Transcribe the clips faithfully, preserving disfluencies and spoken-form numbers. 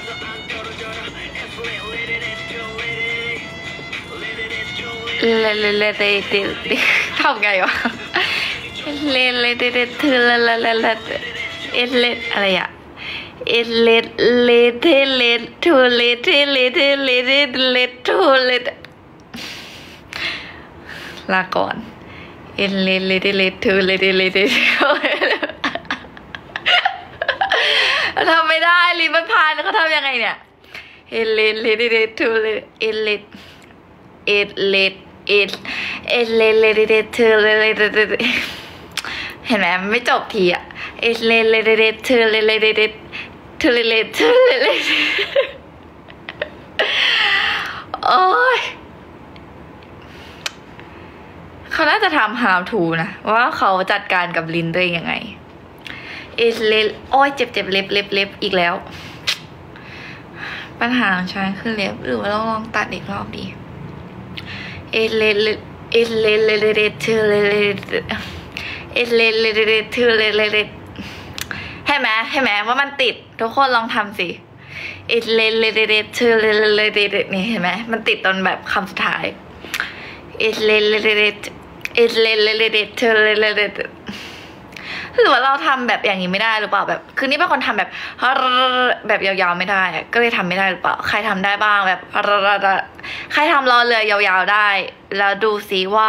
เลเลเลเดเดทำไงวะเลเลเดเดเธอเลเลเลเลเอเลอะไรอะเอเลเลเทเลทูเลเทเลเทเลเทเลทูเลลาก่อนเอเลเลเทเลทูเลเทเลเททำไม่ได้ลิ้นมันพานเขาทำยังไงเนี่ยเอเลเลเทเลทูเลเอเลเอเลเอเอเลเลเดเธอเลเลเห็นไหมไม่จบทีอะเอเลเลเดเธอเลเลเดเธอเลเลเธอเลเลโอ้ยเขาน่าจะทำ how to นะว่าเขาจัดการกับลิ้นตัวเองยังไงเอเลโอ้ยเจ็บเจ็บเล็บเล็บเล็บอีกแล้วปัญหาของฉันคือเล็บหรือว่าต้องลองตัดอีกรอบดีเอเลเลเอเลเลเลเธอเลเลเอเลเลเลเธอเลเลให้ไหมให้ไหมว่ามันติดทุกคนลองทำสิเอเลเลเลเธอเลเลเลนี่เห็นไหมมันติดตอนแบบคำสุดท้ายเอเลเลเลเอเลเลเลเธอเลเลหรือว่าเราทำแบบอย่างนี้ไม่ได้หรือเปล่าแบบคือนี่เป็นคนทำแบบแบบยาวๆไม่ได้ก็เลยทำไม่ได้หรือเปล่าใครทำได้บ้างแบบใครทำรอเรือยาวๆได้แล้วดูซิว่า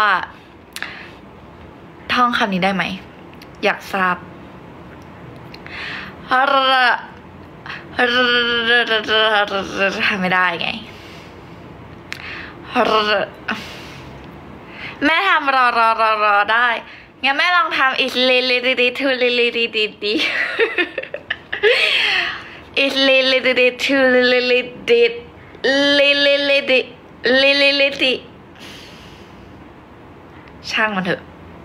ท่องคำนี้ได้ไหมอยากทราบทำไม่ได้ไงแม่ทำรอรอรอรอได้งั้นแม่ลองทำอีเลเลดีทูเลเลดีดีดีอีเลเลดีทูเลเลดีเลเลเลดีเลเลเลดีช่างมันเถอะ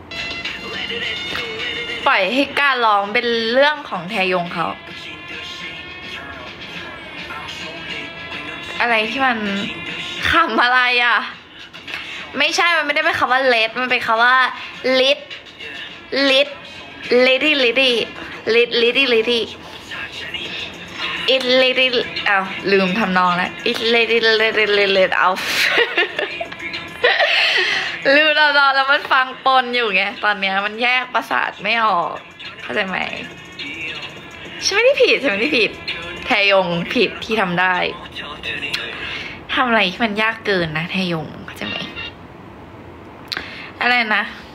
ปล่อยให้การร้องเป็นเรื่องของแทยงเขาอะไรที่มันคำอะไรอ่ะไม่ใช่มันไม่ได้เป็นคำว่าเลดมันเป็นคำว่าลิดลิดลิดี้ลิดี้ลิดลิดี้ลิดี้ it lady อ้าวลืมทำนองแล้ว it lady lady lady เอาลืมทำนองแล้วมันฟังปนอยู่ไงตอนเนี้ยมันแยกประสาทไม่ออกเข้าใจไหมฉันไม่ได้ผิดฉันไม่ได้ผิดแทยงผิดที่ทำได้ทำอะไรที่มันยากเกินนะแทยงเข้าใจไหมอะไรนะ